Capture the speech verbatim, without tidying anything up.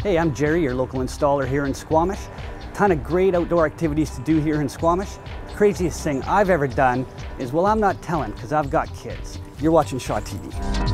Hey, I'm Jerry, your local installer here in Squamish. Ton of great outdoor activities to do here in Squamish. The craziest thing I've ever done is, well, I'm not telling because I've got kids. You're watching Shaw T V.